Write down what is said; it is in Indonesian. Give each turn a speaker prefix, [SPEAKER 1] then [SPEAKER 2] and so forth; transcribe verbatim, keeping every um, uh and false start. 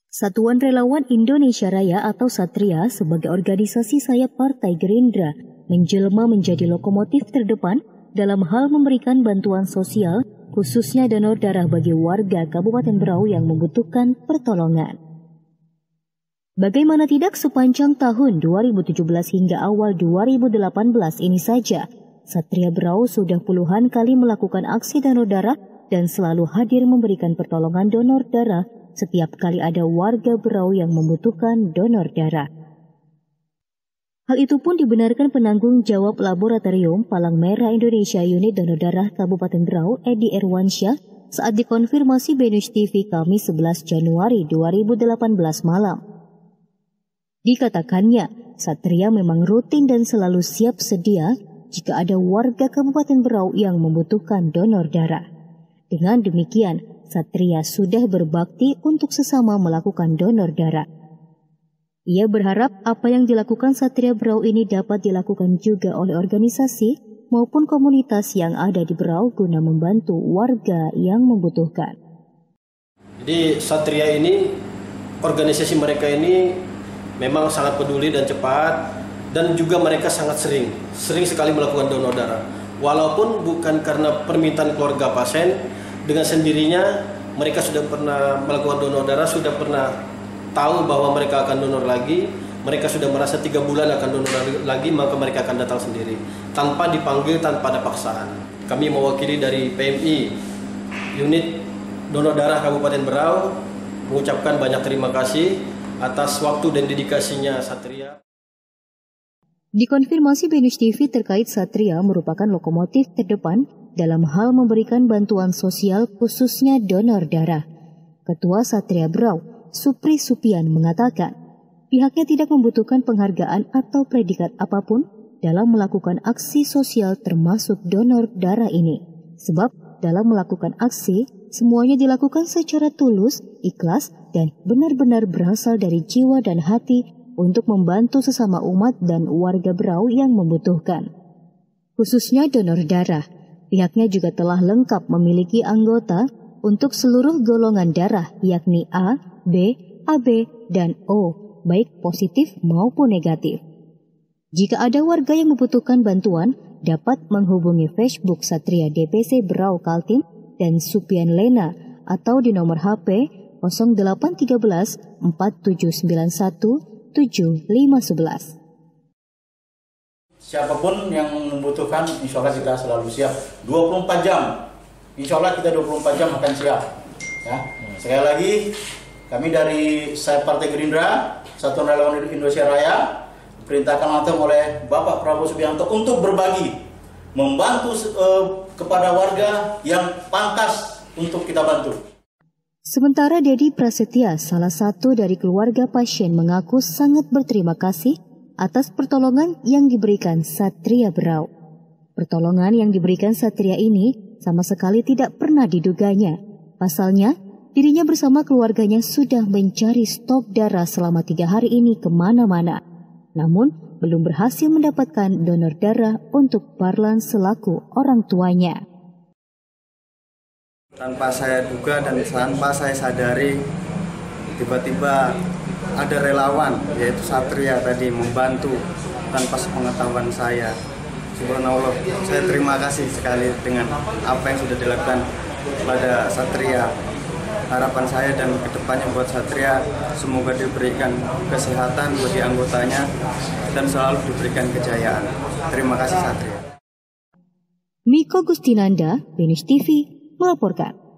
[SPEAKER 1] Satuan Relawan Indonesia Raya atau Satria sebagai organisasi sayap Partai Gerindra menjelma menjadi lokomotif terdepan dalam hal memberikan bantuan sosial, khususnya donor darah bagi warga Kabupaten Berau yang membutuhkan pertolongan. Bagaimana tidak, sepanjang tahun dua ribu tujuh belas hingga awal dua ribu delapan belas ini saja, Satria Berau sudah puluhan kali melakukan aksi donor darah dan selalu hadir memberikan pertolongan donor darah setiap kali ada warga Berau yang membutuhkan donor darah. Hal itu pun dibenarkan penanggung jawab Laboratorium Palang Merah Indonesia Unit Donor Darah Kabupaten Berau, Edi Erwansyah, saat dikonfirmasi Benus T V Kamis sebelas Januari dua ribu delapan belas malam. Dikatakannya, Satria memang rutin dan selalu siap sedia jika ada warga Kabupaten Berau yang membutuhkan donor darah. Dengan demikian, Satria sudah berbakti untuk sesama melakukan donor darah. Ia berharap apa yang dilakukan Satria Berau ini dapat dilakukan juga oleh organisasi maupun komunitas yang ada di Berau guna membantu warga yang membutuhkan.
[SPEAKER 2] Jadi Satria ini, organisasi mereka ini memang sangat peduli dan cepat, dan juga mereka sangat sering, sering sekali melakukan donor darah. Walaupun bukan karena permintaan keluarga pasien, dengan sendirinya mereka sudah pernah melakukan donor darah, sudah pernah tahu bahwa mereka akan donor lagi, mereka sudah merasa tiga bulan akan donor lagi, maka mereka akan datang sendiri, tanpa dipanggil, tanpa ada paksaan. Kami mewakili dari P M I, Unit Donor Darah Kabupaten Berau, mengucapkan banyak terima kasih atas waktu dan dedikasinya Satria.
[SPEAKER 1] Dikonfirmasi Benus T V terkait Satria merupakan lokomotif terdepan dalam hal memberikan bantuan sosial khususnya donor darah. Ketua Satria Berau, Supri Supian, mengatakan pihaknya tidak membutuhkan penghargaan atau predikat apapun dalam melakukan aksi sosial termasuk donor darah ini. Sebab dalam melakukan aksi, semuanya dilakukan secara tulus, ikhlas, dan benar-benar berasal dari jiwa dan hati untuk membantu sesama umat dan warga Berau yang membutuhkan. Khususnya donor darah, pihaknya juga telah lengkap memiliki anggota untuk seluruh golongan darah, yakni A, B, A B, dan O, baik positif maupun negatif. Jika ada warga yang membutuhkan bantuan, dapat menghubungi Facebook Satria D P C Berau Kaltim dan Supian Lena atau di nomor H P nol delapan satu tiga empat tujuh sembilan satu tujuh lima satu satu.
[SPEAKER 3] Siapapun yang membutuhkan, insya Allah kita selalu siap. dua puluh empat jam, insya Allah kita dua puluh empat jam akan siap. Ya. Sekali lagi, kami dari sayap Partai Gerindra, Satuan Relawan Indonesia Raya, diperintahkan langsung oleh Bapak Prabowo Subianto untuk berbagi, membantu uh, kepada warga yang pantas untuk kita bantu.
[SPEAKER 1] Sementara Dedi Prasetya, salah satu dari keluarga pasien, mengaku sangat berterima kasih atas pertolongan yang diberikan Satria Berau. Pertolongan yang diberikan Satria ini sama sekali tidak pernah diduganya. Pasalnya, dirinya bersama keluarganya sudah mencari stok darah selama tiga hari ini kemana-mana. Namun, belum berhasil mendapatkan donor darah untuk Parlan selaku orang tuanya.
[SPEAKER 4] Tanpa saya duga dan tanpa saya sadari, tiba-tiba ada relawan, yaitu Satria tadi, membantu tanpa sepengetahuan saya. Subhanallah, saya terima kasih sekali dengan apa yang sudah dilakukan pada Satria. Harapan saya dan kedepannya buat Satria, semoga diberikan kesehatan bagi anggotanya dan selalu diberikan kejayaan. Terima kasih Satria.
[SPEAKER 1] Miko Gustinanda, Benus T V, melaporkan.